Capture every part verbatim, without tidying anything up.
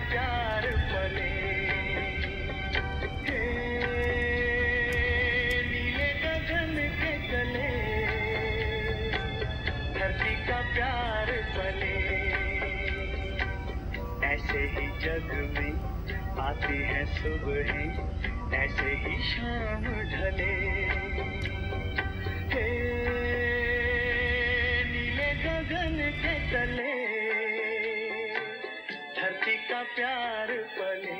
प्यार पले। हे नीले गगन के तले धरती का प्यार पले। ऐसे ही जग में आती है सुबह, ऐसे ही शाम ढले। हे नीले गगन के तले धरती का प्यार पले।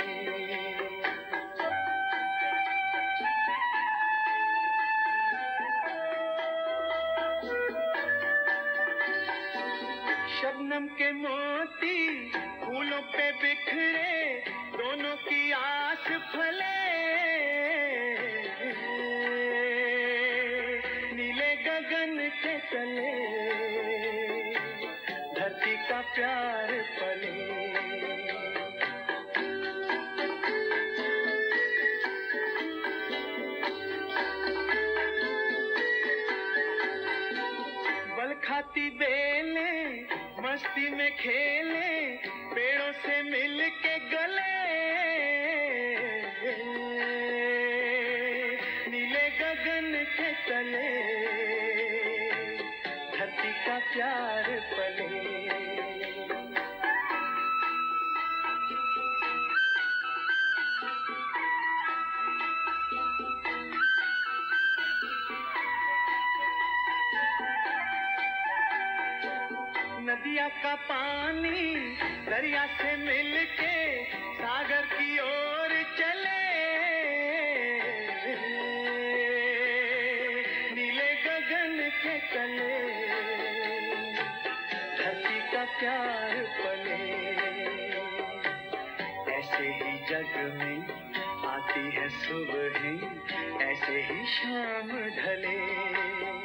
शबनम के मोती फूलों पे बिखरे, दोनों की आस फले। नीले गगन के तले धरती का प्यार पले। बल खाती बेलें मस्ती में खेले, पेड़ों से मिल के गले। नीले गगन के तले धरती का प्यार पले। नदिया का पानी दरिया से मिलके सागर की ओर चले। नीले गगन के तले धरती का प्यार पले। ऐसे ही जग में आती है सुबह, ऐसे ही शाम ढले।